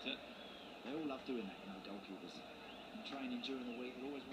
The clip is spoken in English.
it. They all love doing that, you know, goalkeepers. In training during the week, they always